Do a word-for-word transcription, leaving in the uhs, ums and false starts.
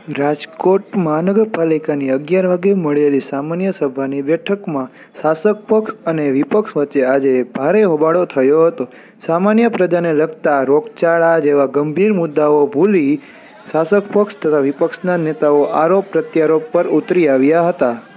રાજકોટ મહાનગરપાલિકાની અગિયાર વાગે મળેલી સામાન્ય સભાની બેઠકમાં શાસક પક્ષ અને વિપક્ષ વચ્ચે આજે ભારે હોબાળો થયો હતો. સામાન્ય પ્રજાને લગતા રોગચાળા જેવા ગંભીર મુદ્દાઓ ભૂલી શાસક પક્ષ તથા વિપક્ષના નેતાઓ આરોપ પ્રત્યારોપ પર ઉતરી આવ્યા હતા.